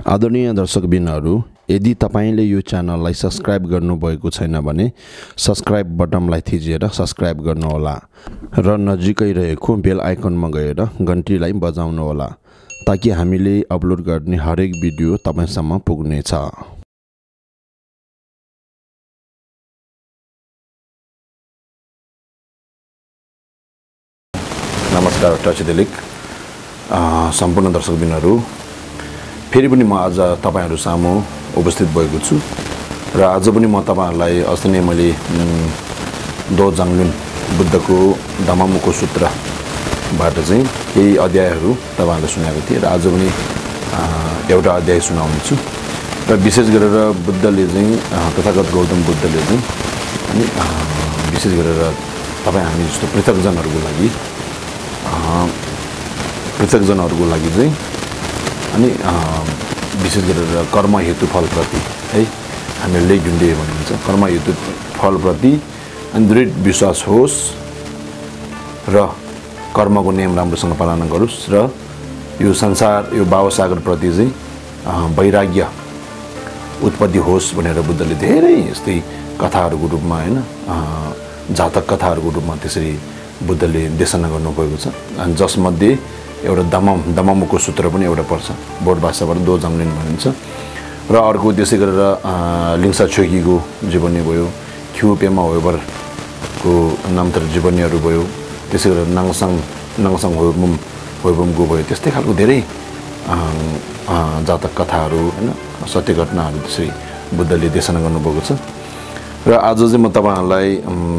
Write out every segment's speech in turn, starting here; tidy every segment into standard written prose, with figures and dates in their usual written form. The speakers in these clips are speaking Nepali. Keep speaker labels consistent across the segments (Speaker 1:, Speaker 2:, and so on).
Speaker 1: आदरणीय दर्शकबिनहरु, यदि तपाईले यो च्यानललाई सब्स्क्राइब गर्नुभएको छैन भने सब्स्क्राइब बटनलाई थिचेर सब्स्क्राइब गर्नुहोला र नजिकै रहेको बेल आइकनमा गएर घण्टीलाई बजाउनुहोला ताकि हामीले अपलोड गर्ने हरेक भिडियो तपाईसम्म पुग्नेछ। नमस्कार टच दिलिक सम्पूर्ण दर्शकबिनहरु, फेरि पनि म आज तपाईहरु सामु उपस्थित भएको छु र आज पनि म तपाईहरुलाई अस्ति नै मैले दो जाङलुन बुद्धको धम्ममुको सूत्रबाट चाहिँ केही अध्यायहरु तपाईहरुलाई सुनाएको थिए र आज पनि एउटा अध्याय सुनाउने छु र विशेष गरेर बुद्धले चाहिँ तथागत गौतम बुद्धले चाहिँ अनि विशेष गरेर तपाई हामी जस्तो पृथकजनहरुको लागि चाहिँ अनि विशेष गरेर कर्म हेतु फल प्रति है हामीले जुन डे भनिन्छ कर्म हेतु फल प्रति अनि दृढ विश्वास होस् र कर्मको नियम राम्रोसँग पालना गरोस् र यो संसार यो भावसागर प्रति चाहिँ वैराग्य उत्पत्ति होस् भनेर बुद्धले धेरै यस्तै कथाहरुको रूपमा हैन जातक कथाहरुको रूपमा त्यसरी बुद्धले देशना गर्नुभएको छ अनि जसमध्ये एउटा धम्ममुको सूत्र पनि एउटा पर्छ बोट भाषाबाट दो जाङलिन भनिन्छ र अर्को त्यसै गरेर लिङ्सा छोकीको जीवनी भयो ख्युपेमा होइबरको नामतर जीवनीहरु भयो त्यसै गरेर नाङसाङ होइबमको भयो त्यस्तै खालको धेरै जातक कथाहरु हैन सत्य घटनाहरु त्यसै बुद्धले देशना गर्नुभएको छ र आज चाहिँ म तपाईहरुलाई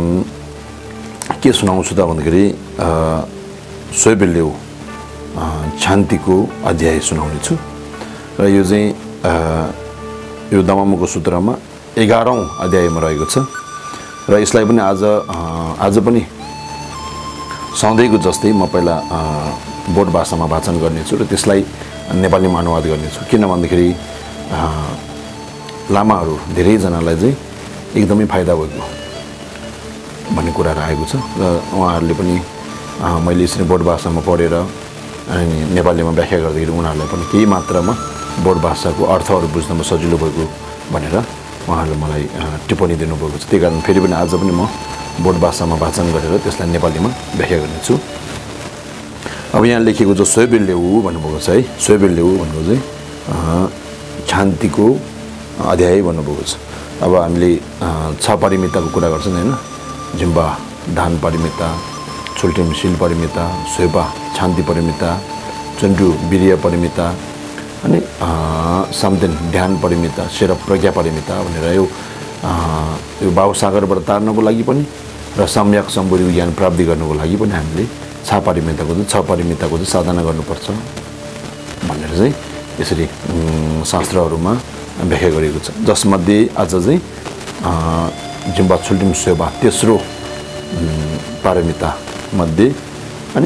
Speaker 1: के सुनाउँछु त भन्दाखेरि सोइबेल्यौ शान्तिको अध्याय सुनाउने छु र यो चाहिँ यो धम्ममुको सूत्रमा 11औं अध्यायमा रहेको छ र यसलाई पनि आज पनि सधैँको जस्तै म पहिला बोट भाषामा वाचन गर्ने छु र त्यसलाई नेपालीमा अनुवाद गर्ने छु किन भन्दाखेरि लामाहरू धेरै जनालाई चाहिँ एकदमै फाइदा भएको भन्ने कुरा आएको छ र उहाँहरूले पनि मैले यसरी बोट भाषामा पढेर अनि नेपालीमा व्याख्या गर्दाखेरि उनीहरुलाई पनि केही मात्रामा बोट भाषाको अर्थहरु बुझ्नमा सजिलो भएको भनेर उहाँहरुले मलाई टिप्पणी दिनुभएको छ। त्यही कारण फेरि पनि आज पनि म बोट भाषामा वाचन गरेर त्यसलाई नेपालीमा व्याख्या गर्ने छु। अब यहाँ लेखेको जो सोइबेल्यौ भन्नुभएको छ है सोइबेल्यौ भन्नुको चाहिँ शान्तिको अध्याय भन्नुभएको छ। अब हामीले 6 परिमिताको कुरा गर्छौं हैन जिम्बा दान परिमिता छुल्टिम शील परिमिता सोइबा शान्ति परिमिता चन्डु वीर्य परिमिता अनि समदेन ध्यान परिमिता शेर प्रज्ञा परिमिता भनेर यो भावसागरबाट तार्नको लागि पनि र सम्यक सम्बोधि ज्ञान प्राप्ति गर्नको लागि पनि हामीले 6 परिमिताको चाहिँ साधना गर्नुपर्छ भनेर चाहिँ यसरी शास्त्रहरुमा व्याख्या गरिएको छ। जसमध्ये आज चाहिँ जिम्बा छुल्टिम सोइबा तेस्रो पारमिता मध्ये अनि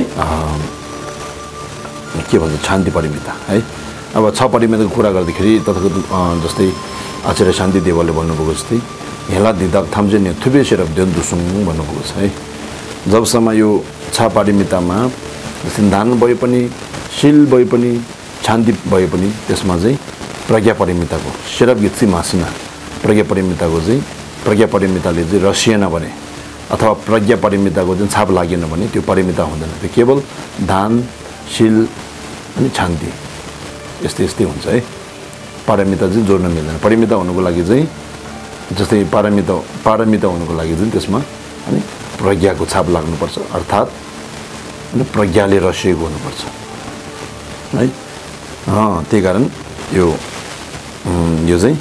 Speaker 1: के भन्छ शान्ति परिमिता है। अब 6 परिमिताको कुरा गर्दाखेरि तथागत जस्तै आचार्य शान्ति देवले भन्नुभएको जस्तै हेला दिदाक थाम्जेने थुबे शेरब देन दुसुङ भन्नुभएको छ है। जबसम्म यो 6 परिमितामा सिन्धान भए पनि शील भए पनि शान्ति भए पनि त्यसमा चाहिँ प्रज्ञा परिमिताको शेरब गित्सी मासिना प्रज्ञा परिमिताले चाहिँ रसिएन भने अथवा प्रज्ञा परिमिताको चाहिँ छाप लागेन भने त्यो परिमिता हुँदैन। त्यो केवल दान शील अनि शान्ति यस्तै हुन्छ है। पारमिता चाहिँ जोड्न मिल्दैन। परिमिता हुनुको लागि चाहिँ जस्तै पारमिता हुनुको लागि चाहिँ त्यसमा अनि प्रज्ञाको छाप लाग्नुपर्छ अर्थात् अनि प्रज्ञाले रसिएको हुनुपर्छ है। त्यही कारण यो चाहिँ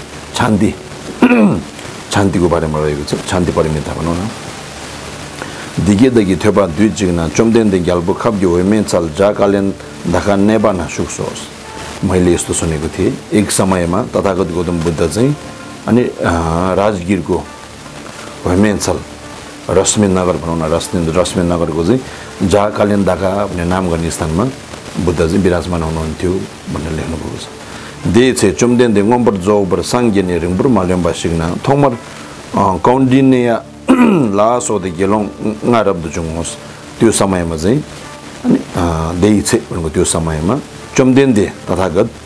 Speaker 1: शान्तिको बारेमा रहेको छ। शान्ति परिमिता भनौं न दिगेदगी थेबा दुई जिग्ना चोमदेन दे ग्याल्बो खब्यो होइमे चल जाकालेन धका नेबाना सुक्सोस। मैले यस्तो सुनेको थिए एक समयमा तथागत गौतम बुद्ध चाहिँ अनि राजगिरको होइमेन्चल रश्मि नगर भनौं न रश्मि नगरको चाहिँ जाकालेन धका भन्ने नाम गर्ने स्थानमा बुद्ध चाहिँ विराजमान हुनुहुन्थ्यो भनेर लेख्नु भएको छ। दे छे चोमदेन दे ngomber जोबर सांगेने रिङबुर मालेम्बा सिग्ना थोमर कौन्डिनिया लासो दे गेलोङ ngaरब दुजुङोस। त्यो समयमा चाहिँ अनि देइछे भनेको त्यो समयमा चोमदेन दे तथागत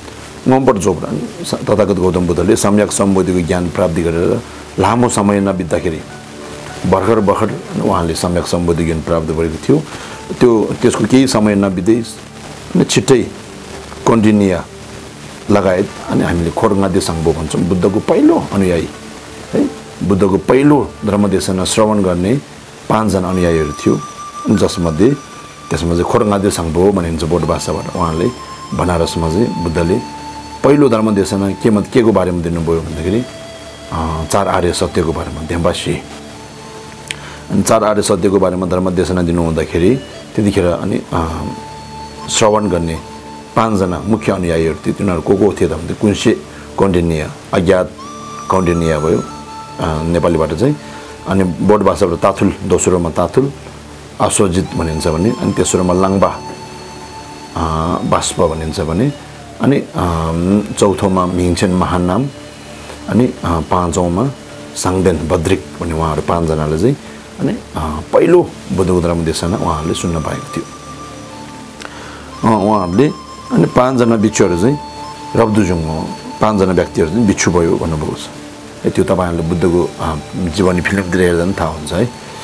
Speaker 1: ngombar jobran तथागत गौतम बुद्धले सम्यक सम्बोधिको ज्ञान प्राप्ति गरेर लामो समय नबित्दाखेरि भर्खर भर्खर उहाँले सम्यक सम्बोधि ज्ञान प्राप्त गरेको थियो त्यो त्यसको केही समय नबित्दै अनि छिट्टै कन्टिन्युया लगायत अनि हामीले खोरगादे संघ भन्छौँ बुद्धको पहिलो अनुयायी है बुद्धको पहिलो धर्मदेशना श्रवण गर्ने 5 जना अनुयायीहरू थियो जसमध्ये त्यसमा चाहिँ खोरगादे संघ भनिन्छ बोट भाषाबाट उहाँले बनारसमा चाहिँ बुद्धले पहिलो धर्मदेशना केको बारेमा दिनुभयो भन्दाखेरि 4 आर्य सत्यको बारेमा देम्बासी अनि 4 आर्य सत्यको बारेमा धर्मदेशना दिनु हुँदाखेरि त्यतिखेर अनि श्रवण गर्ने 5 जना मुख्य अनुयायीहरू थिए तिनीहरू को थिए त भन्दा कुन्से कौन्डिन्य अज्ञात कौन्डिन्य भयो नेपालीबाट चाहिँ अनि बोट भाषाबाट ताथुल दोस्रोमा ताथुल अश्वजित भनिन्छ भने अनि तेस्रोमा लाङबा बाष्प भनिन्छ भने अनि चौथोमा मिङछेन महानाम अनि पाँचौंमा साङदेन बद्रिक भन्ने उहाँहरू 5 जनाले चाहिँ अनि पहिलो बुद्धको धर्मदेशना उहाँहरूले सुन्न पाएको थियो उहाँहरूले अनि 5 जना बिच्छुहरू चाहिँ रब्दुजुङ 5 जना व्यक्तिहरू चाहिँ बिच्छु भयो भन्नुभएको छ त्यो तपाईहरुले बुद्धको जीवनी फिल्मतिर हेर्दा पनि थाहा हुन्छ है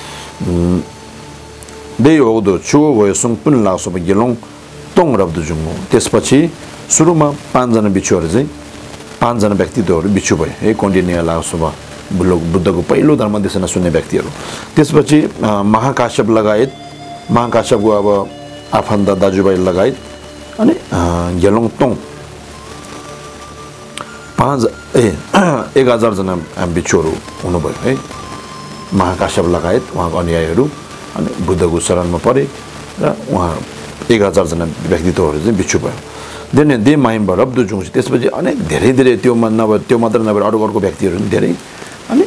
Speaker 1: बेयोदो छु भयो सुङपुन लासोब गेलोङ तोङ रब्दुजुङ त्यसपछि सुरुमा 5 जना बिच्छुहरू चाहिँ 5 जना व्यक्तित्वहरू बिच्छु भयो है कन्टिन्युया लासोब बुद्धको पहिलो धर्मदेशना सुन्ने व्यक्तिहरू त्यसपछि महाकाश्यप लगायत महाकाश्यपको अब आफन्त दाजुभाइ लगायत अनि गेलोङ तोङ 1000 जना बिच्छुहरू हुनुभयो है महाकाश्यप लगायत उहाँको अनुयायीहरू अनि बुद्धको शरणमा परे र उहाँ 1000 जना व्यक्तित्वहरू चाहिँ बिच्छु भयो देने दे माइम रब्दुजुङ त्यसपछि अनेक धेरै त्यो मात्र नभएर अर्को व्यक्तिहरू पनि धेरै अनि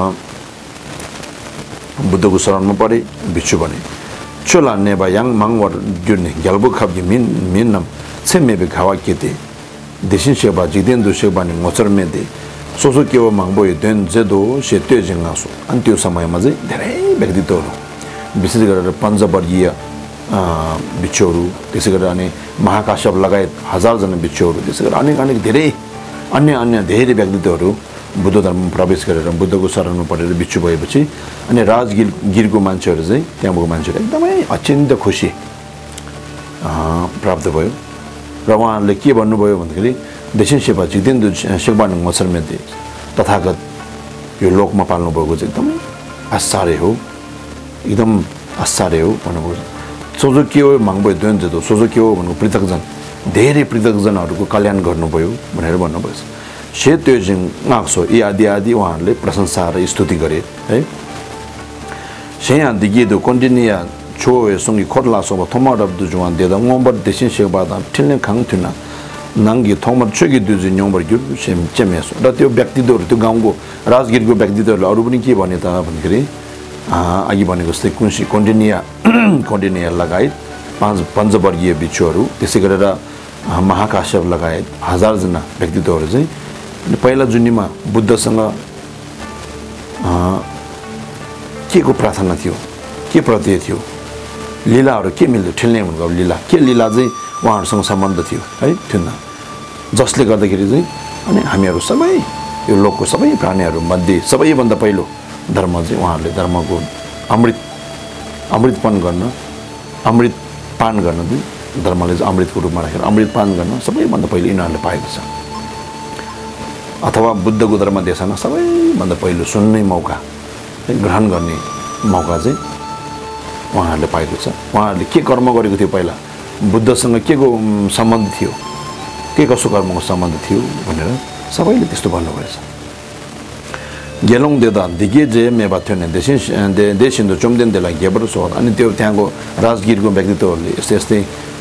Speaker 1: बुद्धको शरणमा परे बिच्छु बने चोला नेबा याङ माङवर जुने ग्याल्बो खाबी मिनम छेमेबे खावा केते देशिन सेवा जिदेन दुसेबा नि मोचर मेदे सोसो केव माङबो देन जेदो सेत्य जिङासो अनि त्यो समयमा चाहिँ धेरै व्यक्तित्वहरू विशेष गरेर पञ्चवर्गीय बिच्छुहरू त्यसै गरेर अनि महाकाश्यप लगायत 1000 जना बिच्छुहरू त्यसै गरेर अनेक धेरै अन्य धेरै व्यक्तित्वहरू बुद्ध धर्ममा प्रवेश गरेर बुद्धको शरणमा परेर बिच्छु भएपछि अनि राजगिरको मान्छेहरू चाहिँ त्यहाँको मान्छेहरू एकदमै अत्यन्त खुसी प्राप्त भयो र उहाँहरूले के भन्नुभयो भन्दाखेरि देशिन सेवा जिदेन सेवान मसर मेदे तथागत यो लोकमा पाल्नु भएको चाहिँ एकदमै आश्चर्य हो एकदम आश्चर्य हो भन्नुभयो सोझो के हो माङबो दोन जतो सोझो के हो भन्नु पृथकजन धेरै पृथकजनहरूको कल्याण गर्नुभयो भनेर भन्नुभयो सेत्य जिङ नाक्सो यी आदि उहाँहरूले प्रशंसा र स्तुति गरे है सेया दिगेदो कन्टिन्युया छो यसंगी खोरलासो थोमा रब्दु जुवान देदा ngomber देशिन सेवादा ठिल्ने खाङ थिना नंगी थोमर छुगी दुजि न्योबर गु सेम चेमेसो र त्यो व्यक्तित्वहरू त्यो गाउँको राजगिरको व्यक्तित्वहरू अरु पनि के भने त भन्दाखेरि अघि भनेको जस्तै कुन्सी कन्टिन्युया लगायत 5 पञ्चवर्गीय बिच्छुहरू त्यसै गरेर महाकाश्यप लगायत 1000 जना व्यक्तित्वहरू चाहिँ पहिला जुनीमा बुद्धसँग के को प्रार्थना थियो के प्रत्यय थियो लीलाहरू के मिल्थ्यो ठेल्ने भनेको लीला के लीला चाहिँ उहाँहरूसँग सम्बन्ध थियो है थिएन जसले गर्दाखेरि चाहिँ अनि हामीहरू सबै यो लोकको सबै प्राणीहरू मध्ये सबैभन्दा पहिलो धर्म चाहिँ उहाँहरूले धर्मको अमृतपान गर्न चाहिँ धर्मले चाहिँ अमृतको रूपमा राखेर अमृतपान गर्न सबैभन्दा पहिलो यिनीहरूले पाएको छ अथवा बुद्धको धर्म देशना सबैभन्दा पहिलो सुन्ने मौका ग्रहण गर्ने मौका चाहिँ उहाँहरूले पाएको छ उहाँहरूले के कर्म गरेको थियो पहिला बुद्धसँग के को सम्बन्ध थियो के कसो कर्मको सम्बन्ध थियो भनेर सबैले त्यस्तो भन्नुभएछ गेलोङ देदा दिगे जे मेबा थियो नि देशिन चुम्देन देला गेबर सो अनि त्यो त्यहाँको राजगिरको व्यक्तित्वहरूले यस्तै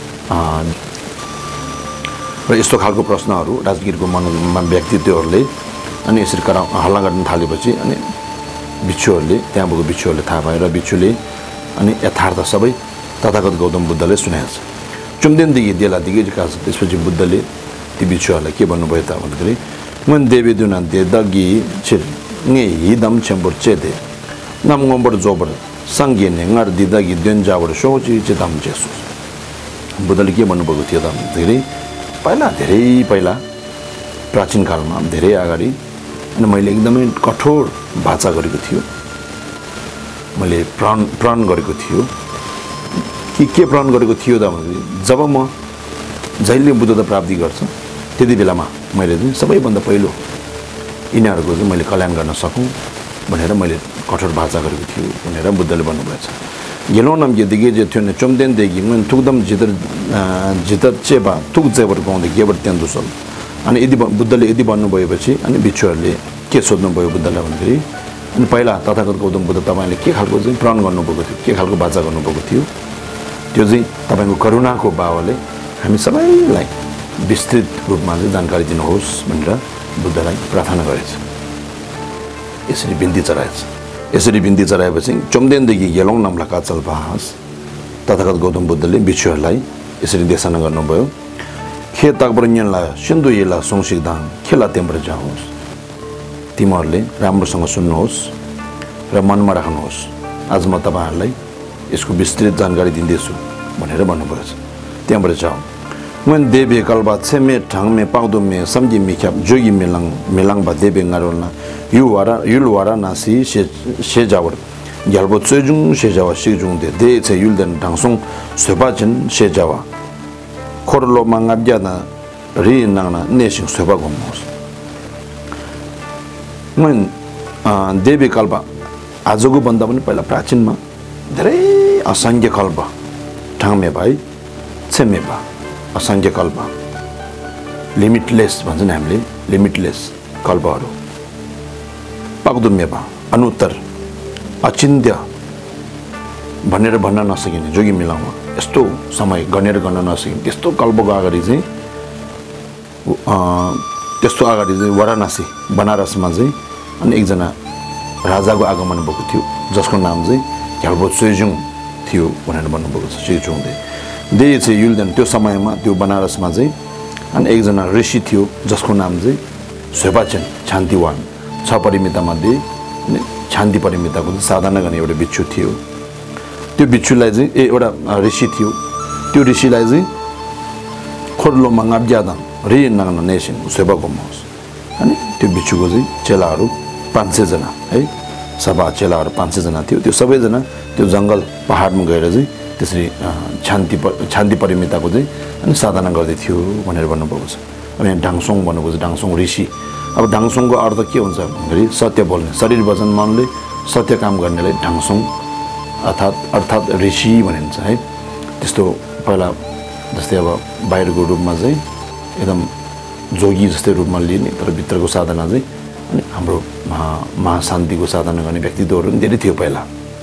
Speaker 1: र यस्तो खालको प्रश्नहरू राजगिरको व्यक्तित्वहरूले अनि यसरी हल्ला गर्न थालेपछि अनि बिच्छुहरूले त्यहाँ भएको बिच्छुहरूले थाहा पाएर बिच्छुले अनि यथार्थ सबै तथागत गौतम बुद्धले सुनाएको छ चुम्देन दिगे देला दिगे त्यसपछि बुद्धले ती बिच्छुहरूलाई के भन्नुभयो त भन्दाखेरि मन देवी दुना देदगी छिर ने हिदम छेम्बर चेदे नम ngomber जोबर संगे ने ngar दिदगी देन जाबर सोची चेतम जेसु बुद्धले के भन्नुभएको थियो त भन्दाखेरि पहिला धेरै पहिला प्राचीन कालमा धेरै अगाडि अनि मैले एकदमै कठोर भाषा गरेको थियो मैले प्रण गरेको थियो के प्रण गरेको थियो त भन्दाखेरि जब म जहिले बुद्धता प्राप्ति गर्छ त्यति बेलामा मैले चाहिँ सबैभन्दा पहिलो यिनीहरूको चाहिँ मैले कल्याण गर्न सकौँ भनेर मैले कठोर भाषा गरेको थियो भनेर बुद्धले भन्नुभएको छ गेलोनम यदिगे जे थियो चोमदेन देगी मन थुकदम जितर चेबा थुक जेबर गाउँदै गेबर त्यहाँ दुसल अनि यदि बुद्धले यदि भन्नुभएपछि अनि भिक्षुहरूले के सोध्नुभयो बुद्धलाई भन्दाखेरि अनि पहिला तथागत गौतम बुद्ध तपाईँले के खालको चाहिँ प्रण गर्नुभएको थियो के खालको बाचा गर्नुभएको थियो त्यो चाहिँ तपाईँको करुणाको बावले हामी सबैलाई विस्तृत रूपमा चाहिँ जानकारी दिनुहोस् भनेर बुद्धलाई प्रार्थना गरेछ यसरी बिन्ती चढाएछ यसरी बिन्ती चढाएपछि चोमदेनदेखि गेलौँ नाम्लाका चल्पाहास तथागत गौतम बुद्धले भिक्षुहरूलाई यसरी देशना गर्नुभयो खे ताकब्रन्यनलाई सिन्धु येला सोङसिकदाङ खेला तेम्बर जाओस् तिमीहरूले राम्रोसँग सुन्नुहोस् र मनमा राख्नुहोस् आज म तपाईँहरूलाई यसको विस्तृत जानकारी दिँदैछु भनेर भन्नुभएको छ त्यहाँबाट जाऊ मन देवे कल्बा छेमे ठाङमे पाउँदुमे सम्झी मिख्याप जोगी मेलाङ बा देवे गारोल्ना युलवारा नासी सेजावर ग्यालबो चोजुङ सेजावा सिजुङ दे छे युलदेन ढाङसोङ सोपाचन सेजावा खोरलो माङाब्याना रि नाङना नेसिङ सोपा घुम्नुहोस् मन देवी कल्प आजको भन्दा पनि पहिला प्राचीनमा धेरै असङ्ख्य कल्प ठाङमे भाइ छेमे भा असङ्ख्य कल्प लिमिटलेस भन्छ नि हामीले लिमिटलेस कल्पहरू पाक्दुम्यपा अनुत्तर अचिन्त्य भनेर भन्न नसकिने जोगी मिलाउन यस्तो समय गनेर गर्न नसकिने त्यस्तो कल्पको अगाडि चाहिँ वाराणसी बनारसमा चाहिँ अनि एकजना राजाको आगमन भएको थियो जसको नाम चाहिँ घ्यालबो चोइजुङ थियो भनेर भन्नुभएको छ चोइजुङले दे चाहिँ युलदेन त्यो समयमा त्यो बनारसमा चाहिँ अनि एकजना ऋषि थियो जसको नाम चाहिँ सोपाचन शान्तिवान 6 परिमितामध्ये शान्ति परिमिताको साधना गर्ने एउटा भिक्षु थियो त्यो भिक्षुलाई चाहिँ एउटा ऋषि थियो त्यो ऋषिलाई चाहिँ खोर्लो मङाब्यादा रि नाङ्ना नेसिङ सोपा घुम्नुहोस् अनि त्यो भिक्षुको चाहिँ चेलाहरू 500 जना है सभा चेलाहरू 500 जना थियो त्यो सबैजना त्यो जङ्गल पहाडमा गएर चाहिँ त्यसरी शान्ति परिमिताको चाहिँ अनि साधना गर्दै थियो भनेर भन्नुभएको छ अब यहाँ ढाङसोङ भन्नुभएको छ ढाङसोङ ऋषि अब ढाङसोङको अर्थ के हुन्छ भन्दाखेरि सत्य बोल्ने शरीर वचन मनले सत्य काम गर्नेलाई ढाङसोङ अर्थात् ऋषि भनिन्छ है त्यस्तो पहिला जस्तै अब बाहिरको रूपमा चाहिँ एकदम जोगी जस्तै रूपमा लिने तर भित्रको साधना चाहिँ अनि हाम्रो महाशान्तिको साधना गर्ने व्यक्तित्वहरू पनि धेरै थियो पहिला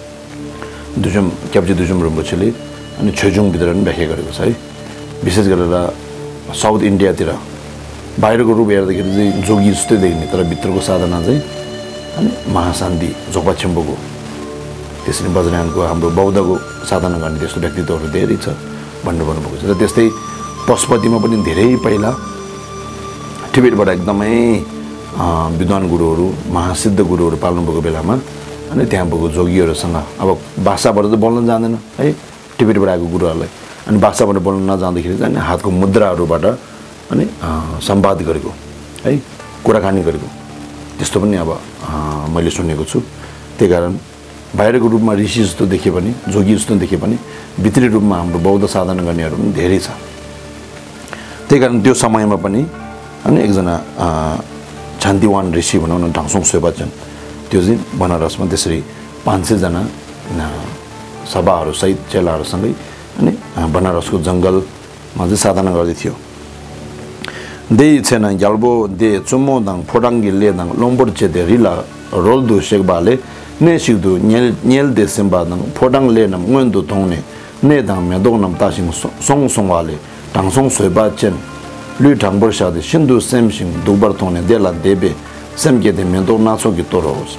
Speaker 1: दुजुम क्याप्चे दुजुम रिम्पोछेले अनि छेजुङभित्र पनि व्याख्या गरेको छ है विशेष गरेर साउथ इन्डियातिर बाहिरको रूप हेर्दाखेरि चाहिँ जोगी जस्तै देखिने तर भित्रको साधना चाहिँ अनि महाशान्ति जोपाछेम्बोको त्यसरी वज्रयानको हाम्रो बौद्धको साधना गर्ने त्यस्तो व्यक्तित्वहरू धेरै छ भन्नुभएको छ र त्यस्तै पशुपतिमा पनि धेरै पहिला टिबेटबाट एकदमै विद्वान गुरुहरू महासिद्ध गुरुहरू पाल्नुभएको बेलामा अनि त्यहाँ भएको जोगीहरूसँग अब भाषाबाट त बोल्न जान्दैन है टिबेटबाट आएको गुरुहरूलाई अनि भाषाबाट बोल्न नजाँदाखेरि चाहिँ हातको मुद्राहरूबाट अनि संवाद गरेको है कुराकानी गरेको त्यस्तो पनि अब मैले सुनेको छु त्यही कारण बाहिरको रूपमा ऋषि जस्तो देखे पनि जोगी जस्तो देखे पनि भित्री रूपमा हाम्रो बौद्ध साधना गर्नेहरू पनि धेरै छ त्यही कारण त्यो समयमा पनि अनि एकजना शान्तिवान ऋषि भनौँ न ढाङसोङ सोपाचन त्यो चाहिँ बनारसमा त्यसरी 500 जना सभाहरूसहित चेलाहरूसँगै अनि बनारसको जङ्गलमा चाहिँ साधना गर्दै थियो दे छेन ग्याल्बो दे चुम्मो दाङ फोडाङ्गी ले दाङ लोम्बोर चेते रिला रोल्दु शेकबाले ने सिक्दु न्यल दे सेम्बा दाङ फोडाङ ले नम ngöndु थोंने ने दाङ मेदो नम तासिङ सोङ सोङवाले ढाङसोङ सोपाचन लु ढाङबर सादे सिन्धु सेमसिङ दुबर थोंने देला देबे सेमकेते मेदो नाचोकी तोरोस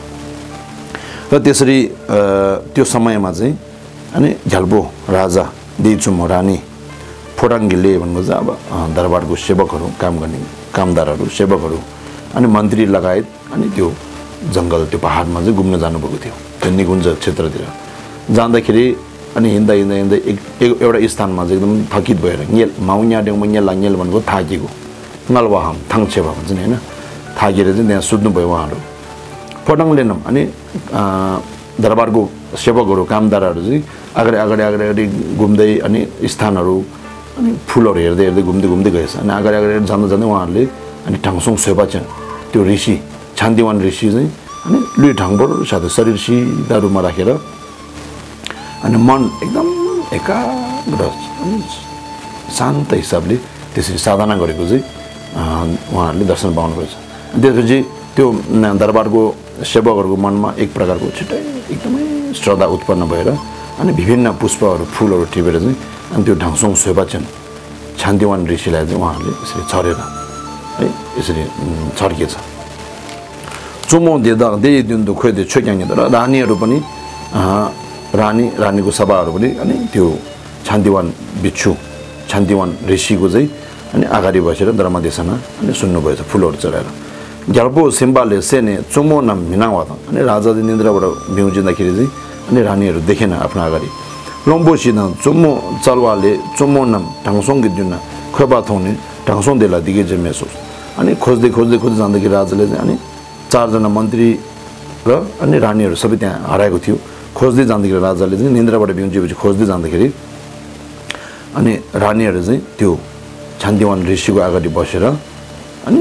Speaker 1: र त्यसरी त्यो समयमा चाहिँ अनि झ्याल्बो राजा देचुमो रानी फोडाङ्गीले भन्नुहुन्छ अब दरबारको सेवकहरू काम गर्ने कामदारहरू सेवकहरू अनि मन्त्री लगायत अनि त्यो जङ्गल त्यो पहाडमा चाहिँ घुम्न जानुभएको थियो त्यो निकुञ्ज क्षेत्रतिर जाँदाखेरि अनि हिँड्दा एउटा स्थानमा चाहिँ एकदम थकित भएर न्येल माउन्या डेङमा न्येल न्येल भनेको थाकेको ngalwaham thangcheba भन्छ नि हैन थागेर चाहिँ त्यहाँ सुत्नु भयो उहाँहरू पटङलेनम अनि दरबारको सेवकहरू कामदारहरू चाहिँ अगाडि घुम्दै अनि स्थानहरू अनि फुलहरू हेर्दै हेर्दै घुम्दै गएछ अनि अगाडि जाँदै उहाँहरूले अनि ढाङसोङ सेपाचन त्यो ऋषि छान्दिवान ऋषि चाहिँ अनि लुई ढाङबर साथै शरीर सिधा रूपमा राखेर अनि मन एकदम एकाग्र अनि शान्त हिसाबले त्यसरी साधना गरेको चाहिँ उहाँहरूले दर्शन पाउनुभएछ त्यसपछि त्यो दरबारको सेवकहरूको मनमा एक प्रकारको छिटै एकदमै श्रद्धा उत्पन्न भएर अनि विभिन्न पुष्पहरू फुलहरू टिपेर चाहिँ अनि त्यो ढाङसोङ सेपाचन छान्दिवान ऋषिलाई चाहिँ उहाँहरूले यसरी छरेर है यसरी छर्किएछ चुमो देदा देदिन्दु खोइदे छोक्याङ्गे तर रानीहरू पनि रानीको सभाहरू पनि अनि त्यो छान्दिवान बिच्छु छान्दिवान ऋषिको चाहिँ अनि अगाडि बसेर धर्म देशना अनि सुन्नुभएछ फुलहरू चढाएर ग्याल्पो सिम्बाले सेने चुमो नाम मिनावा अनि राजाले निन्द्राबाट बिउजिँदाखेरि चाहिँ अनि रानीहरू देखेन आफ्नो अगाडि लम्बोसिन चुमो चलवाले चुमो नाम ढाङसोङ जुन खोपा थौने ढाङसोङ देला दिगे जमेसो अनि खोज्दै जाँदाखेरि राजाले चाहिँ अनि 4 जना मन्त्री र अनि रानीहरू सबै त्यहाँ हराएको थियो खोज्दै जाँदाखेरि राजाले चाहिँ निन्द्राबाट बिउजिएपछि खोज्दै जाँदाखेरि अनि रानीहरू चाहिँ त्यो छान्दिवान ऋषिको अगाडि बसेर अनि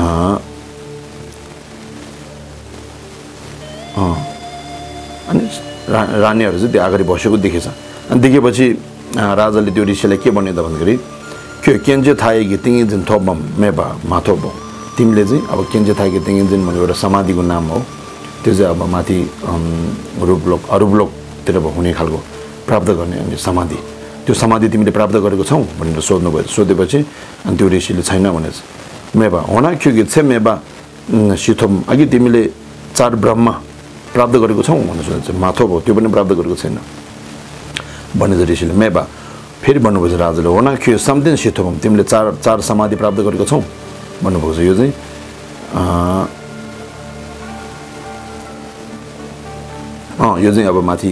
Speaker 1: रानीहरू चाहिँ त्यो अगाडि बसेको देखेछ अनि देखेपछि राजाले त्यो ऋषिलाई के भन्यो त भन्दाखेरि के केन्जे थाएकी तिङिजिन थोबम मेबा माथोबो तिमीले चाहिँ अब केन्जे थाएकी तिङिजिन भनेको एउटा समाधिको नाम हो त्यो चाहिँ अब माथि अरूपलोकतिर हुने खालको प्राप्त गर्ने अनि समाधि त्यो समाधि तिमीले प्राप्त गरेको छौ भनेर सोध्नुभयो सोधेपछि अनि त्यो ऋषिले छैन भनेछ मेबा होना क्योकि छे मेबा सिथोम अघि तिमीले 4 ब्रह्म प्राप्त गरेको छौ भनेर सोधेछ माथो भयो त्यो पनि प्राप्त गरेको छैन भनेछ ऋषिले मेबा फेरि भन्नुभएछ राजाले होना क्यो समथिङ सिथोम तिमीले 4 समाधि प्राप्त गरेको छौ भन्नुभएको छ यो चाहिँ यो चाहिँ अब माथि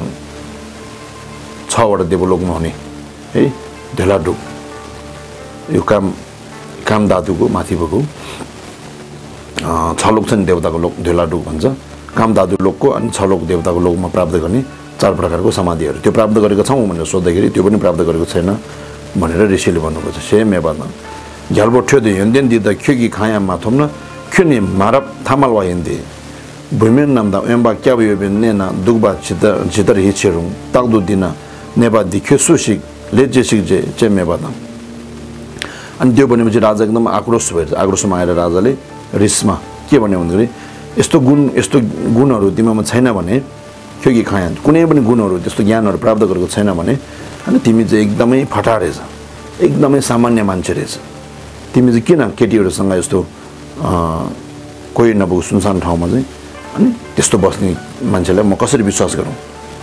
Speaker 1: 6 वटा देवलोकमा हुने है ढेलाडुक यो काम धातुको माथि भएको 6 लोक छ नि देवताको लोक ढेलाडुक भन्छ काम धातु लोकको अनि 6 लोक देवताको लोकमा प्राप्त गर्ने 4 प्रकारको समाधिहरू त्यो प्राप्त गरेको छौ भनेर सोध्दाखेरि त्यो पनि प्राप्त गरेको छैन भनेर ऋषिले भन्नुभएको छ सेम एबान झ्यालबो ठ्यो दे हेन्देन दिदा ख्युकी खायामा थोम्न ख्युनि मारप थामल वा हेन्दे भूमिन नामदा एम्बा क्याबयो बेनेना दुगबा चितर हिचेरुङ ताक्दु दिना नेबा दिख्यो सुसिक लेजेसिक जे मेबादा अनि त्यो भनेपछि राजा एकदम आक्रोशमा आएर राजाले रिसमा के भन्यो भन्दाखेरि यस्तो गुणहरू तिमीमा छैन भने क्योकि खाया कुनै पनि गुणहरू त्यस्तो ज्ञानहरू प्राप्त गरेको छैन भने अनि तिमी चाहिँ एकदमै फटा रहेछ एकदमै सामान्य मान्छे रहेछ तिमी चाहिँ किन केटीहरूसँग यस्तो कोही नभएको सुनसान ठाउँमा चाहिँ अनि त्यस्तो बस्ने मान्छेलाई म कसरी विश्वास गरौँ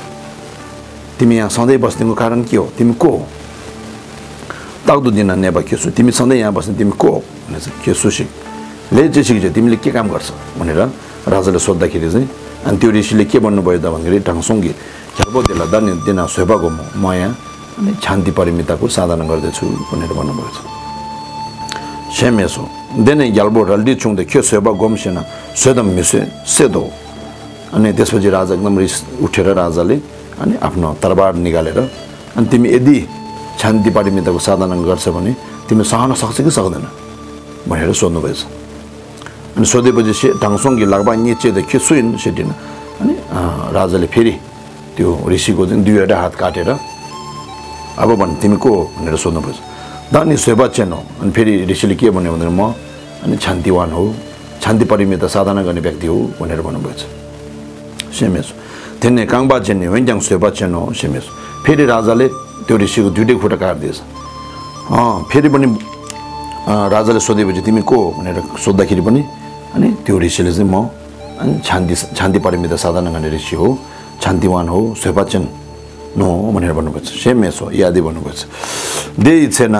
Speaker 1: तिमी यहाँ सधैँ बस्नेको कारण के हो तिमी को हो ताक्दु दिन नेबा के सु तिमी सधैँ यहाँ बस्ने तिमी को हो भनेर के सुसिक लेजेसिक चाहिँ तिमीले के काम गर्छ भनेर राजाले सोद्धाखेरि चाहिँ अनि त्यो ऋषिले के भन्नुभयो त भन्दाखेरि ढाङसोङ्गी झ्याल्पो देला दानी दिन सोभाको म यहाँ अनि शान्ति परिमिताको साधना गर्दैछु भनेर भन्नुभएको छ सेम यसो देने झ्याल्पो रल्डी चुङदै के सोभा गोमसेना सोदम मिसे सेदो अनि त्यसपछि राजा एकदम रिस उठेर राजाले अनि आफ्नो तरबार निकालेर अनि तिमी यदि शान्ति परिमिताको साधना गर्छ भने तिमी सहन सक्छ कि सक्दैन भनेर सोध्नुभएछ अनि सोधेपछि ढाङसोङ्गी लाग्बा निचे त के सुइन सेटिन अनि राजाले फेरि त्यो ऋषिको चाहिँ 2वटा हात काटेर अब भन् तिमी को हो भनेर सोध्नुभएछ दानी सेवाचेन हो अनि फेरि ऋषिले के भन्यो भने म अनि शान्तिवान हो शान्ति परिमित साधना गर्ने व्यक्ति हो भनेर भन्नुभएछ सेमेस तेने काङबाचेन वेन्जाङ सेवाचेन हो सेमेस फेरि राजाले त्यो ऋषिको 2टै खुट्टा काटिदिएछ फेरि पनि राजाले सोधेपछि तिमी को हो भनेर सोद्धाखेरि पनि अनि त्यो ऋषिले चाहिँ म अनि शान्ति परिमित साधना गर्ने ऋषि हो शान्तिवान हो सेवाचन नो भनेर भन्नुभएको छ सेम यसो यादै भन्नुभएको छ दे इच्छेना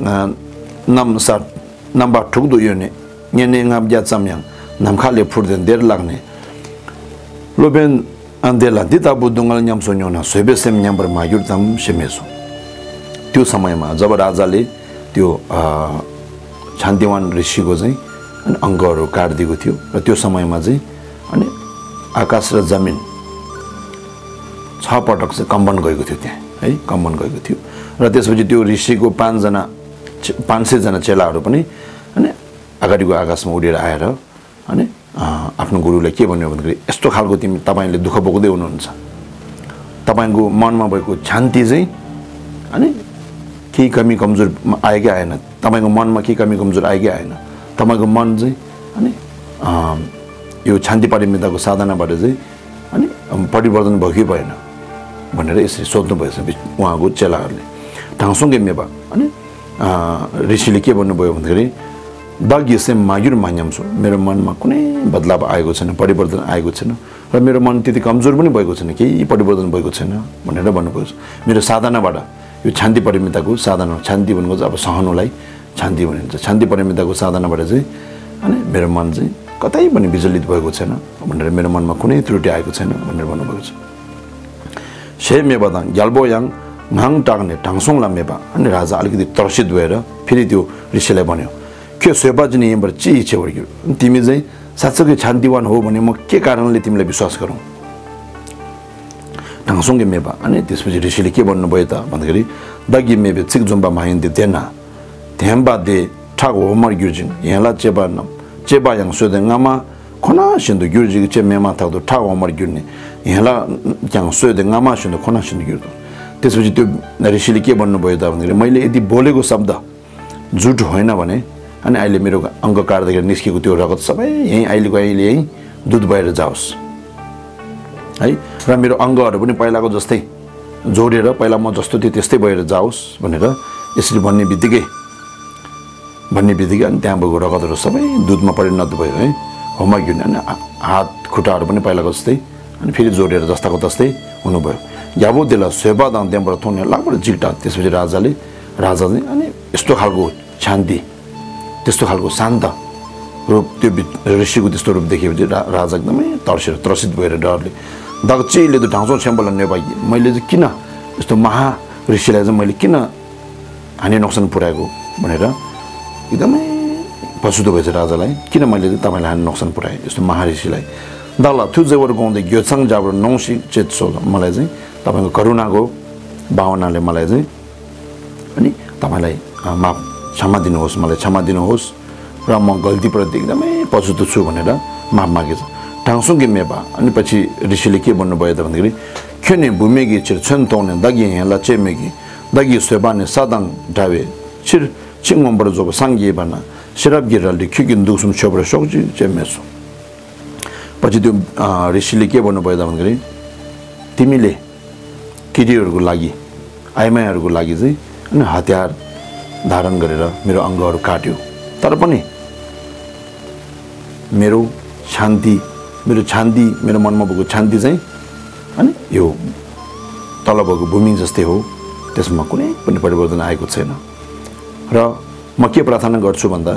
Speaker 1: नम्बा ठुक्दो यो ने गाब्या चाम्याङ नामखाले फुट्दैन देर लाग्ने लोबेन अन्देला दिता बुद्धुङ्गल न्याम्सो न्याउना सोबेसेम न्याम्बर मायुर्ताम सेमेसो त्यो समयमा जब राजाले त्यो शान्तिवान ऋषिको चाहिँ अनि अङ्गहरू काटिदिएको थियो र त्यो समयमा चाहिँ अनि आकाश र जमिन 6 पटक चाहिँ कम्पन गएको थियो त्यहाँ है कम्पन गएको थियो र त्यसपछि त्यो ऋषिको 500 जना चेलाहरू पनि अनि अगाडिको आकाशमा उडेर आएर अनि आफ्नो गुरुले के भन्यो भन्दाखेरि यस्तो खालको तपाईले दुःख भोग्दै हुनुहुन्छ तपाईको मनमा भएको शान्ति चाहिँ अनि केही कमी कमजोर आयो कि आएन तपाईको मनमा केही कमी कमजोर आयो कि आएन तपाईको मन चाहिँ अनि यो शान्ति परिमिताको साधनाबाट चाहिँ अनि परिवर्तन भयो कि भएन भनेर यसरी सोध्नु भएछ उहाँको चेलाहरूले ढाङसुङ मेबा अनि ऋषिले के भन्नुभयो भन्दाखेरि दागी से मायुर मान्याम्छु मेरो मनमा कुनै बदलाव आएको छैन परिवर्तन आएको छैन र मेरो मन त्यति कमजोर पनि भएको छैन केही परिवर्तन भएको छैन भनेर भन्नुभयो मेरो साधनाबाट यो शान्ति परिमिताको साधना शान्ति भनेको चाहिँ अब सहनुलाई शान्ति भनिन्छ शान्ति परिमिताको साधनाबाट चाहिँ अनि मेरो मन चाहिँ कतै पनि विचलित भएको छैन भनेर मेरो मनमा कुनै त्रुटि आएको छैन भनेर भन्नुभएको छ शे मेबादाङ ग्याल्बोयाङ नाङ टाग्ने ढाङसोङला मेबा अनि राजा अलिकति तर्सित भएर फेरि त्यो ऋषिलाई भन्यो के सेवाजनी यहाँबाट ची इच्छा भइयो तिमी चाहिँ साँच्चै शान्तिवान हो भने म के कारणले तिमीलाई विश्वास गरौँ ढाङसोङे मेबा अनि त्यसपछि ऋषिले के भन्नुभयो त भन्दाखेरि दगी मेबे चिक जुम्बा माहिन्दे देना ध्याम्बा दे ठाक होमर गिर्जिङ यहाँला चेबा yang सोदे ngama खोना सिन्धु गिर्जिङ चे मेमा थाक्दो ठाक होमर गिर्ने यहाँला yang सोदे ngama सिन्धु खोना सिन्धु गिर्दो त्यसपछि त्यो ऋषिले के भन्नुभयो त भन्दाखेरि मैले यदि बोलेको शब्द झुट होइन भने अनि अहिले मेरो अङ्ग काट्दाखेरि निस्केको त्यो रगत सबै अहिले यही दुध भएर जाओस् है र मेरो अङ्गहरू पनि पहिलाको जस्तै जोडेर पहिला म जस्तो थियो त्यस्तै भएर जाओस् भनेर यसरी भन्ने बित्तिकै अनि त्यहाँ भएको रगतहरू सबै दुधमा परिणत भयो है होमा गिर्ने अनि हात खुट्टाहरू पनि पहिलाको जस्तै अनि फेरि जोडेर जस्ताको तस्तै हुनुभयो याबो देला सेवा दाङ त्यहाँबाट थोर्ने लागबाट जिल्टा त्यसपछि राजा चाहिँ अनि यस्तो खालको शान्ति त्यस्तो खालको शान्त रूप त्यो ऋषिको त्यस्तो रूप देखेपछि राजा एकदमै त्रसित भएर डरले दक्षले त ढाउँछौँ छ्याम्बल नेपाली मैले चाहिँ किन यस्तो महा ऋषिलाई चाहिँ मैले किन हानि नोक्सान पुर्याएको भनेर एकदमै पछुतो भएछ राजालाई किन मैले चाहिँ तपाईँलाई हानि नोक्सान पुर्याएँ यस्तो महाऋषिलाई दल थु जेवर गाउँदै ग्योछाङ जाबर नौसी चेतसो मलाई चाहिँ तपाईँको करुणाको भावनाले मलाई चाहिँ अनि तपाईँलाई क्षमा दिनुहोस् मलाई क्षमा दिनुहोस् र म गल्तीप्रति एकदमै पछुतो छु भनेर माफ मागेछ ढाङसुङे मेबा अनि पछि ऋषिले के भन्नुभयो त भन्दाखेरि खेने भूमेगी चिर छन तौने दगी हेला चेमेगी दगी स्वेबाने सादाङ ढावे चिर चिङम्बर जोको साङ्गे बना सिरप गिरले खिकिन दुसुम छोब्र सोक्जी चेमेसो पछि त्यो ऋषिले के भन्नुभयो त भन्दाखेरि तिमीले किरीहरूको लागि आइमाईहरूको लागि चाहिँ अनि हतियार धारण गरेर मेरो अङ्गहरू काट्यो तर पनि मेरो मनमा भएको शान्ति चाहिँ अनि यो तल भएको भूमि जस्तै हो त्यसमा कुनै पनि परिवर्तन आएको छैन र म के प्रार्थना गर्छु भन्दा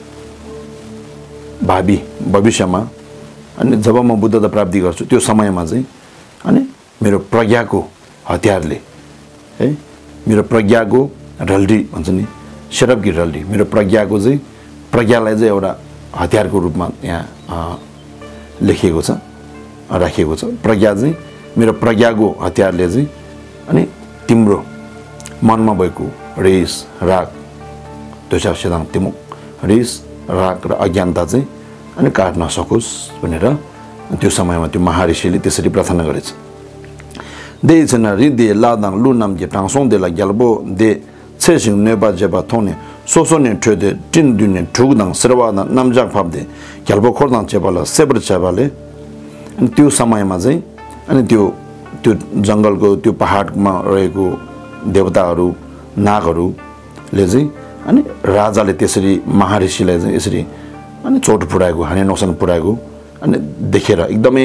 Speaker 1: भविष्यमा अनि जब म बुद्धता प्राप्ति गर्छु त्यो समयमा चाहिँ अनि मेरो प्रज्ञाको हतियारले है मेरो प्रज्ञाको रल्डी भन्छ नि शरबकी रल्डी मेरो प्रज्ञाको चाहिँ प्रज्ञालाई चाहिँ एउटा हतियारको रूपमा यहाँ लेखिएको छ राखिएको छ प्रज्ञा चाहिँ मेरो प्रज्ञाको हतियारले चाहिँ अनि तिम्रो मनमा भएको रिस राग दोषा सिदाङ तिमुक रिस राग र अज्ञानता चाहिँ अनि काट्न सकोस् भनेर त्यो समयमा त्यो महाऋषिले त्यसरी प्रार्थना गरेछ दे छन रिदे लादाङ लुनाम जे टाङसोङ दे ला ग्याल्बो दे छेसिङ नेबा जेबा थोने सोसोने ठेदे टिन दुने ठुगदाङ सरवादा नामजाक फाप्दे ग्याल्बो खोरदाङ चेबाला सेब्र चेबाले अनि त्यो समयमा चाहिँ अनि त्यो जङ्गलको त्यो पहाडमा रहेको देवताहरू नागहरूले चाहिँ अनि राजाले त्यसरी महाऋषिलाई चाहिँ यसरी अनि चोट पुर्याएको हानि नोक्सान पुर्याएको अनि देखेर एकदमै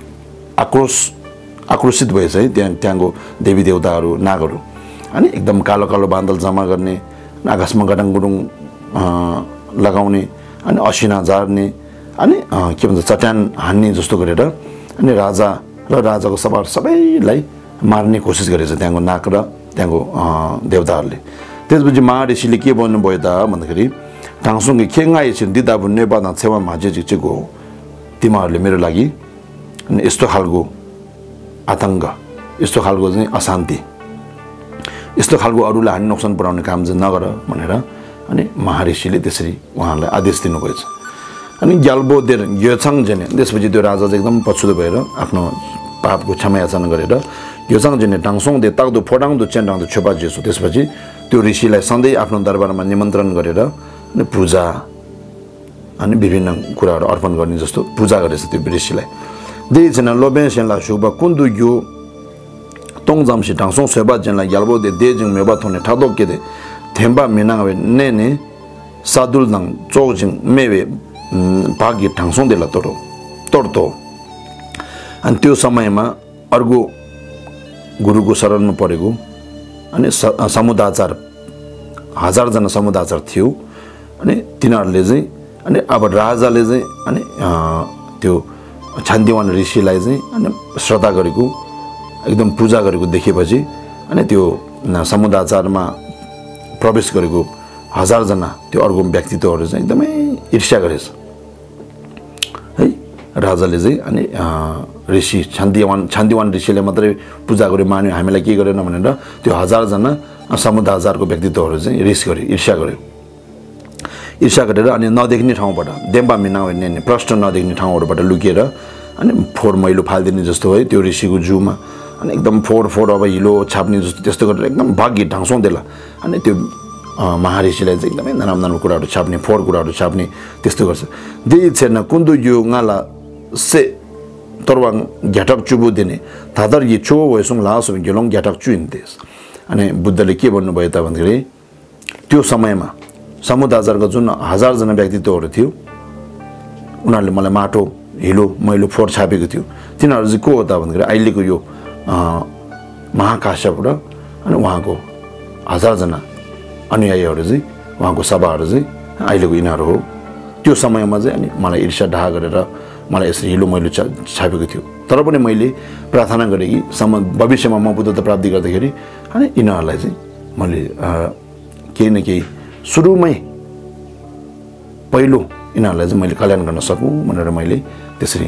Speaker 1: आक्रोशित भएछ है त्यहाँको देवी देवताहरू नागहरू अनि एकदम कालो कालो बादल जमा गर्ने आकाशमा गडाङगुडुङ लगाउने अनि असिना झार्ने अनि के भन्छ चट्यान हान्ने जस्तो गरेर अनि राजा र राजाको सवार सबैलाई मार्ने कोसिस गरेछ त्यहाँको नाग र त्यहाँको देवताहरूले त्यसपछि महाऋषिले के भन्नुभयो त भन्दाखेरि 당송이 캥가이 진 디다분 네바나 체와 마제지 지고 तिमीहरूले मेरो लागि यस्तो खालको आतंक यस्तो खालको चाहिँ अशान्ति यस्तो खालको अरूलाई हानि नोक्सान पुर्याउने काम चाहिँ नगर भनेर अनि महर्षिले त्यसरी उहाँलाई आदेश दिनुभएछ अनि ग्याल्बोदेर योचाङ जने त्यसपछि त्यो राजा चाहिँ एकदम पछुतो भएर आफ्नो पापको क्षमायाचना गरेर योचाङ जने टाङसोङ दे ताक्दो फोडाङ दो चेन्डाङ दो छोपा जेसो त्यसपछि त्यो ऋषिलाई सधैँ आफ्नो दरबारमा निमन्त्रण गरेर अनि पूजा अनि विभिन्न कुराहरू अर्पण गर्ने जस्तो पूजा गरेछ त्यो ऋषिलाई देइ छैन लोबेन सेनला सुबा कुन्दु यो तोङजामसी टाङसोङ सेबा जेनला ग्याल्बोदे देजिङ मेबा थोने ठादो केदे थेम्बा मिनावे नेने सादुलदाङ चोजिङ मेवे भाग्य टाङसोङ देला तोर्तो अनि त्यो समयमा अर्को गुरुको शरणमा परेको अनि समुदाचार 1000 जना समुदाचार थियो अनि तिनीहरूले चाहिँ अनि अब राजाले चाहिँ अनि त्यो छान्दिवान ऋषिलाई चाहिँ अनि श्रद्धा गरेको एकदम पूजा गरेको देखेपछि अनि त्यो समुदाचारमा प्रवेश गरेको 1000 जना त्यो अर्को व्यक्तित्वहरू चाहिँ एकदमै ईर्ष्या गरेछ है राजाले चाहिँ अनि ऋषि छान्दिवान ऋषिले मात्रै पूजा गर्यो मान्यो हामीलाई के गरेन भनेर त्यो 1000 जना समुदाचारको व्यक्तित्वहरू चाहिँ ईर्ष्या गरेर अनि नदेख्ने ठाउँबाट देम्बा मिना भन्ने प्रष्ट नदेख्ने ठाउँहरूबाट लुकेर अनि फोहोर मैलो फाल्दिने जस्तो है त्यो ऋषिको जुमा अनि एकदम फोहोर अब हिलो छाप्ने जस्तो त्यस्तो गरेर एकदम भाग्य ढाङ्सौँ देला अनि त्यो महर्षिलाई चाहिँ एकदमै नराम्रो कुराहरू छाप्ने फोहोर कुराहरू छाप्ने त्यस्तो गर्छ देइ छेन कुन्दु यो गाला से तरवाङ घ्याटक चुबु दिने थादर यी चो वयसुङ लास गेलोङ घ्याटक चुइन्देस अनि बुद्धले के भन्नुभयो त भन्दाखेरि त्यो समयमा समुदाचारका जुन 1000 जना व्यक्तित्वहरू थियो उनीहरूले मलाई माटो हिलो मैलो फोहोर छापेको थियो तिनीहरू चाहिँ को हो त भन्दाखेरि अहिलेको यो महाकाश्यप र अनि उहाँको 1000 जना अनुयायीहरू चाहिँ उहाँको सभाहरू चाहिँ अहिलेको यिनीहरू हो त्यो समयमा चाहिँ अनि मलाई ईर्ष्या डाहा गरेर मलाई यसरी हिलो मैलो छापेको थियो तर पनि मैले प्रार्थना गरेँ कि भविष्यमा म बुद्धता प्राप्ति गर्दाखेरि अनि यिनीहरूलाई चाहिँ मैले केही न केही सुरुमै पहिलो यिनीहरूलाई चाहिँ मैले कल्याण गर्न सकूँ भनेर मैले त्यसरी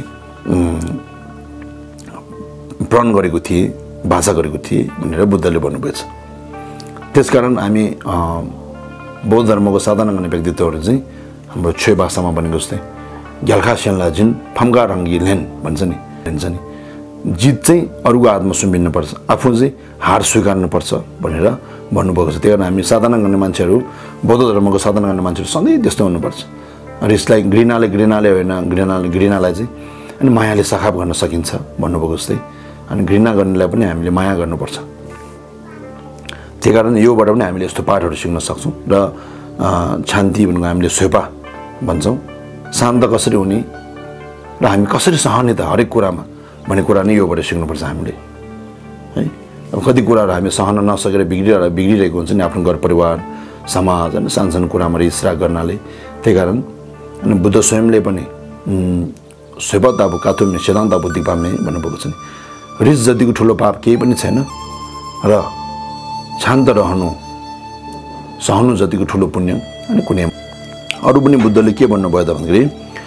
Speaker 1: प्रण गरेको थिएँ भाषा गरेको थिएँ भनेर बुद्धले भन्नुभएछ त्यसकारण हामी बौद्ध धर्मको साधना गर्ने व्यक्तित्वहरू चाहिँ हाम्रो छे भाषामा भनेको जस्तै ग्याल्खा सेनला जिन फम्गा रङ्गी लेन भन्छ नि जित चाहिँ अरूको हातमा सुम्बिनुपर्छ आफू चाहिँ हार स्वीकार्नुपर्छ भनेर भन्नुभएको छ त्यही कारण हामी साधना गर्ने मान्छेहरू बौद्ध धर्मको साधना गर्ने मान्छेहरू सधैँ त्यस्तो हुनुपर्छ रिसलाई घृणाले होइन घृणालाई चाहिँ अनि मायाले सखाप गर्न सकिन्छ भन्नुभएको जस्तै अनि घृणा गर्नेलाई पनि हामीले माया गर्नुपर्छ त्यही कारण योबाट पनि हामीले यस्तो पाठहरू सिक्न सक्छौँ र शान्ति भनेको हामीले स्वेपा भन्छौँ शान्त कसरी हुने र हामी कसरी सहने त हरेक कुरामा भन्ने कुरा नै योबाट सिक्नुपर्छ हामीले है अब कति कुराहरू हामी सहन नसकेर बिग्रिरहेको हुन्छ नि आफ्नो घर परिवार समाज अनि सानसानो कुरामा रिसराग गर्नाले त्यही कारण अनि बुद्ध स्वयंले पनि स्वेपा ताबु काथुम्ने सिद्धान्त बुद्धि पाम्ने भन्नुभएको छ नि रिस जतिको ठुलो पाप केही पनि छैन र शान्त रहनु सहनु जतिको ठुलो पुण्य अनि कुनै अरू पनि बुद्धले के भन्नुभयो त भन्दाखेरि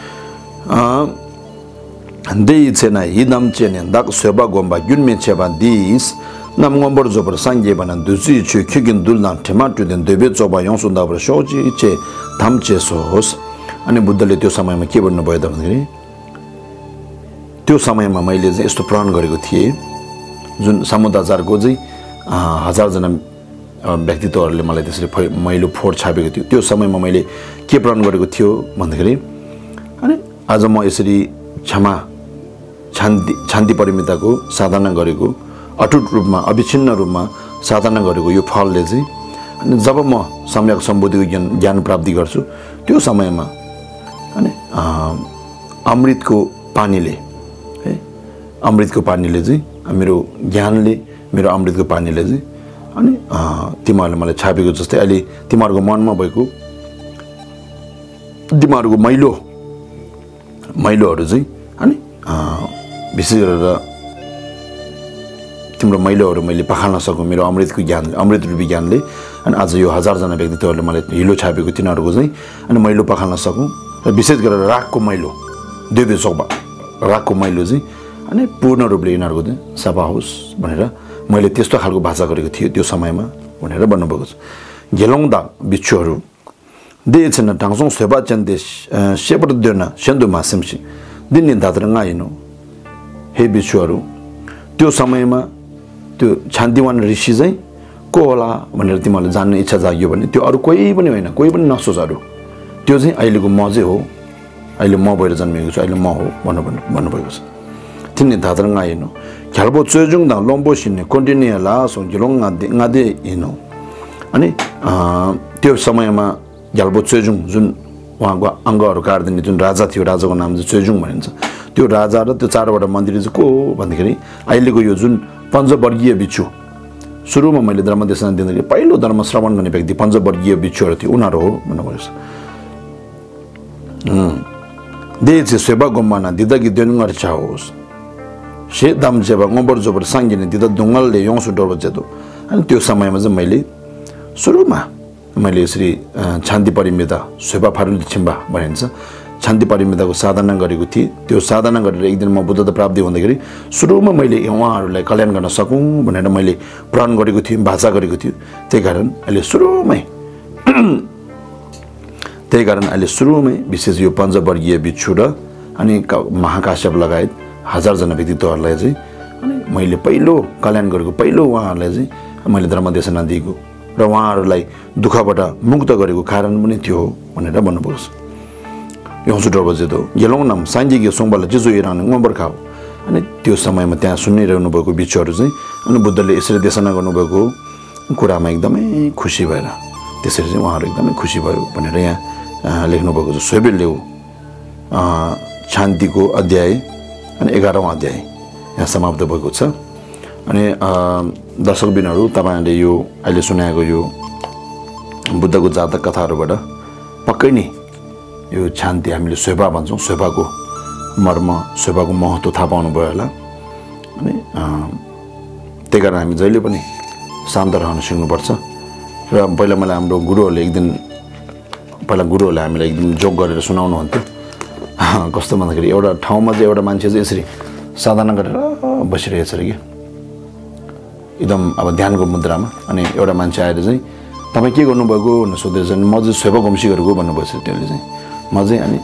Speaker 1: देइ छेना हिदम चेने दाक स्वेबा गोम्बा युनमे छेबा दिस nam ngomber zobar sangye banan duzi chu kyugin dulnan thematu den debe choba yongsun dabar shoji che thamche sos अनि बुद्धले त्यो समयमा के भन्नु भयो त भन्दाखेरि त्यो समयमा मैले चाहिँ यस्तो प्रण गरेको थिएँ जुन समुदाचारको चाहिँ 1000 जना व्यक्तित्वहरूले मलाई त्यसरी मैलो फोहोर छापेको थियो त्यो समयमा मैले के प्रण गरेको थियो भन्दाखेरि अनि आज म यसरी क्षमा शान्ति परिमिताको साधना गरेको अटुट रूपमा अविच्छिन्न रूपमा साधना गरेको यो फलले चाहिँ अनि जब म सम्यक सम्बोधिको ज्ञान प्राप्ति गर्छु त्यो समयमा अनि अमृतको पानीले है अमृतको पानीले चाहिँ मेरो ज्ञानले मेरो अमृतको पानीले चाहिँ अनि तिमीहरूले मलाई छापेको जस्तै अहिले तिमीहरूको मनमा भएको तिमीहरूको मैलोहरू चाहिँ अनि विशेष गरेर तिम्रो मैलोहरू मैले पखाल्न सकूँ मेरो अमृतको ज्ञानले अमृत रूपी ज्ञानले अनि आज यो 1000 जना व्यक्तित्वहरूले मलाई हिलो छापेको तिनीहरूको चाहिँ अनि मैलो पखाल्न सकौँ र विशेष गरेर रागको मैलो देव चौबा रागको मैलो चाहिँ अनि पूर्ण रूपले यिनीहरूको चाहिँ सफा होस् भनेर मैले त्यस्तो खालको भाषा गरेको थिएँ त्यो समयमा भनेर भन्नुभएको छ गेलोङदा बिच्छुहरू देछन टाङसोङ सेवा चन्दे सेपरदेन सेन्दु मासिमसी दिन्ने दाद्रङा हिनो हे बिच्छुहरू त्यो समयमा त्यो छान्तिवान ऋषि चाहिँ को होला भनेर तिमीहरूले जान्ने इच्छा जाग्यो भने त्यो अरू कोही पनि होइन कोही पनि नसोच अरू त्यो चाहिँ अहिलेको म चाहिँ हो अहिले म भएर जन्मेको छु अहिले म हो भन्नुभएको छ तिनले धाद्रङा हिँड्नु ख्यालबो चोजुङदा लोम्बो सिन्ने कन्टिन्यू लासो गिलोङ गादे हिँड्नु अनि त्यो समयमा घ्यालबो चोजुङ जुन उहाँको अङ्गहरू काट्दिने जुन राजा थियो राजाको नाम चाहिँ चोजुङ भनिन्छ त्यो राजा र त्यो 4वटा मन्दिर चाहिँ को हो भन्दाखेरि अहिलेको यो जुन पञ्चवर्गीय बिच्छू सुरुमा मैले धर्मदेशना दिँदाखेरि पहिलो धर्म श्रवण गर्ने व्यक्ति पञ्चवर्गीय बिच्छुहरू थियो उनीहरू हो भन्नुभएको छ देचे सेवा गोम्बाना दिदागी देनुङर चाहोस् से दाम जेबा गोबर जोबर साङ्गिने दिदा दुङ्गलले यौसु डोर्बो जेदो अनि त्यो समयमा चाहिँ मैले सुरुमा मैले यसरी शान्ति परिमिता सेवा फारुली छिम्बा भनिन्छ शान्ति परिमिताको साधना गरेको थिएँ त्यो साधना गरेर एक दिन म बुद्धता प्राप्ति हुँदाखेरि सुरुमा मैले उहाँहरूलाई कल्याण गर्न सकौँ भनेर मैले प्रण गरेको थिएँ भाषा गरेको थिएँ त्यही कारण अहिले सुरुमै विशेष यो पञ्चवर्गीय बिच्छू र अनि महाकाश्यप लगायत 1000 जना व्यक्तित्वहरूलाई चाहिँ अनि मैले पहिलो कल्याण गरेको पहिलो उहाँहरूलाई चाहिँ मैले धर्मदेशना दिएको र उहाँहरूलाई दुःखबाट मुक्त गरेको कारण पनि त्यो हो भनेर भन्नुभएको छ यौसु डोर्बजेदो गेलोङ नाम साङ्गिगे सोङबाला जिजो इरान बर्खा हो अनि त्यो समयमा त्यहाँ सुनिरहनु भएको बिच्छुहरू चाहिँ अनि बुद्धले यसरी देशना गर्नुभएको कुरामा एकदमै खुसी भएर त्यसरी चाहिँ उहाँहरू एकदमै खुसी भयो भनेर यहाँ लेख्नुभएको छ सोबेल्यौ शान्तिको अध्याय अनि 11औं अध्याय यहाँ समाप्त भएको छ अनि दर्शकबिनहरू तपाईहरुले यो अहिले सुनाएको यो बुद्धको जातक कथाहरूबाट पक्कै नै यो शान्ति हामीले सेवा भन्छौं सेवाको मर्म सेवाको महत्त्व थाहा पाउनु भयो होला अनि त्यही कारण हामी जहिले पनि शान्त रहन सिक्नुपर्छ र पहिला मलाई हाम्रो गुरुहरूले हामीलाई एकदम जोक गरेर सुनाउनु हुन्थ्यो कस्तो भन्दाखेरि एउटा ठाउँमा चाहिँ एउटा मान्छे चाहिँ यसरी साधना गरेर बसिरहेछ रे के एकदम अब ध्यानको मुद्रामा अनि एउटा मान्छे आएर चाहिँ तपाई के गर्नुभएको भनेर सोधेछ अनि म चाहिँ सेवा गम्सी गरेको भन्नुभएछ त्यसले चाहिँ म चाहिँ अनि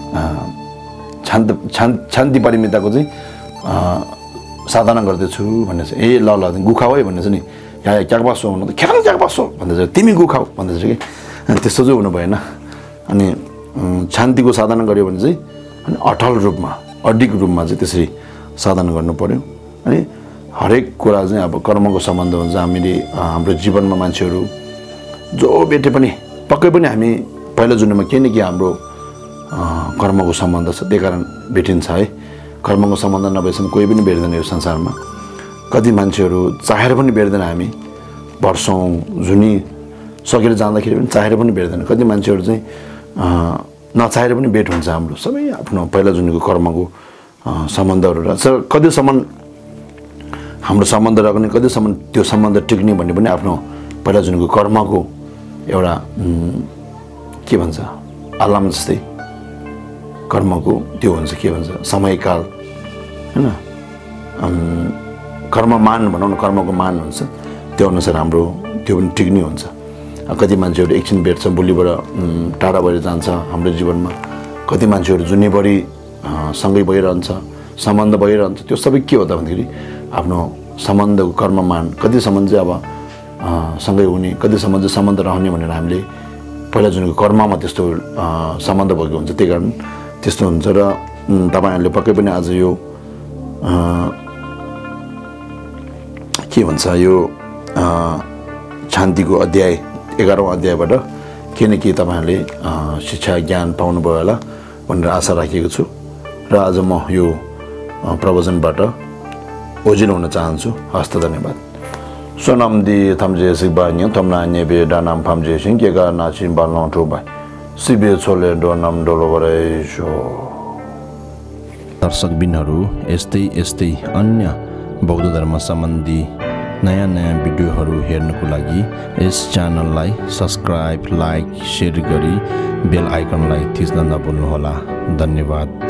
Speaker 1: शान्ति परिमिताको चाहिँ साधना गर्दैछु भन्दैछ ए ल ल गुखाऊ है भन्दैछ नि या क्याक पासो भन्नु त ख्याङ क्याक पासो भन्दैछ तिमी गुखाऊ भन्दैछ कि अनि त्यस्तो चाहिँ हुनु भएन अनि शान्तिको साधना गर्यो भने चाहिँ अनि अटल रूपमा अडिग रूपमा चाहिँ त्यसरी साधना गर्नु पर्यो अनि हरेक कुरा चाहिँ अब कर्मको सम्बन्ध हुन्छ हामीले हाम्रो जीवनमा मान्छेहरू जो भेटे पनि पक्कै पनि हामी पहिलो जन्ममा के न के हाम्रो कर्मको सम्बन्ध छ त्यही कारण भेटिन्छ है कर्मको सम्बन्ध नभएसम्म कोही पनि भेट्दैन यो संसारमा कति मान्छेहरू चाहेर पनि भेट्दैन हामी वर्षौं जुनी सकेर जाँदाखेरि पनि चाहेर पनि भेट्दैन कति मान्छेहरू चाहिँ नचाहेर पनि भेट हुन्छ हाम्रो सबै आफ्नो पहिला जुनीको कर्मको सम्बन्धहरू रहेछ कतिसम्म हाम्रो सम्बन्ध राख्ने कतिसम्म त्यो सम्बन्ध टिक्ने भन्ने पनि आफ्नो पहिला जुनीको कर्मको एउटा के भन्छ अलाम जस्तै कर्मको त्यो हुन्छ के भन्छ समयकाल हैन कर्ममान भनौँ न कर्मको मान हुन्छ त्यो अनुसार हाम्रो त्यो पनि टिक्ने हुन्छ कति मान्छेहरू एकछिन भेट्छ भोलिबाट टाढा भएर जान्छ हाम्रो जीवनमा कति मान्छेहरू जुनैभरि सँगै भइरहन्छ सम्बन्ध भइरहन्छ त्यो सबै के हो त भन्दाखेरि आफ्नो सम्बन्धको कर्ममान कतिसम्म चाहिँ अब सँगै हुने कतिसम्म चाहिँ सम्बन्ध रहने भनेर हामीले पहिला जुनको कर्ममा त्यस्तो सम्बन्ध भएको हुन्छ त्यही कारण त्यस्तो हुन्छ र तपाईहरुले पक्कै पनि आज यो के भन्छ यो शान्तिको अध्याय 11औं अध्यायबाट के न के तपाईहरुले शिक्षा ज्ञान पाउनुभयो होला भनेर आशा राखेको छु र आज म यो प्रवचनबाट ओझिलो हुन चाहन्छु हस्त धन्यवाद सोनामदी थम्जे सिबान्य थम्ना नेबे डानाम फाम्जे सिंकेगा नाचिन बालनो ठोबा सिबे छोले डोनाम डोलोबरेशो दर्शक बिनहरु यस्तै अन्य बौद्ध धर्म सम्बन्धी
Speaker 2: नयाँ भिडियोहरू हेर्नको लागि यस च्यानललाई सब्स्क्राइब, लाइक, शेयर गरी बेल आइकनलाई थिच्न नभुल्नुहोला। धन्यवाद।